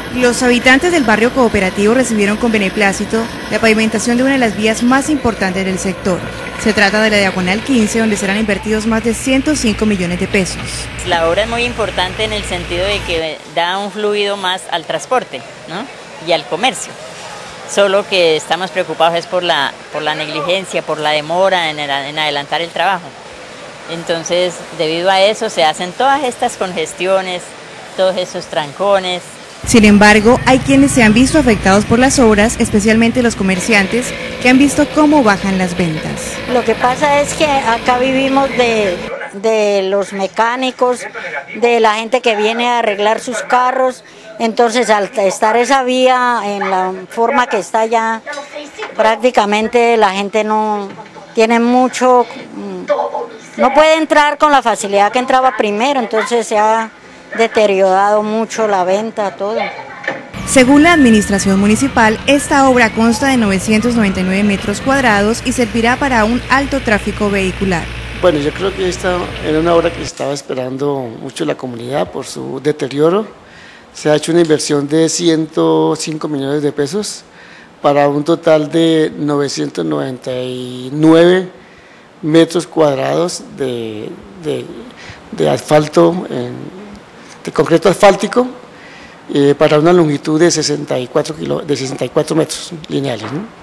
Los habitantes del barrio cooperativo recibieron con beneplácito la pavimentación de una de las vías más importantes del sector. Se trata de la Diagonal 15, donde serán invertidos más de 105 millones de pesos. La obra es muy importante en el sentido de que da un fluido más al transporte, ¿no? Y al comercio. Solo que estamos preocupados es por la negligencia, por la demora en adelantar el trabajo. Entonces, debido a eso se hacen todas estas congestiones, todos esos trancones. Sin embargo, hay quienes se han visto afectados por las obras, especialmente los comerciantes, que han visto cómo bajan las ventas. Lo que pasa es que acá vivimos de los mecánicos, de la gente que viene a arreglar sus carros, entonces al estar esa vía en la forma que está ya, prácticamente la gente no tiene mucho, no puede entrar con la facilidad que entraba primero, entonces se ha deteriorado mucho la venta, todo. Según la administración municipal, esta obra consta de 999 metros cuadrados y servirá para un alto tráfico vehicular. Bueno, yo creo que esta era una obra que estaba esperando mucho la comunidad por su deterioro. Se ha hecho una inversión de 105 millones de pesos para un total de 999 metros cuadrados de asfalto, de concreto asfáltico, para una longitud de 64 metros lineales, ¿no?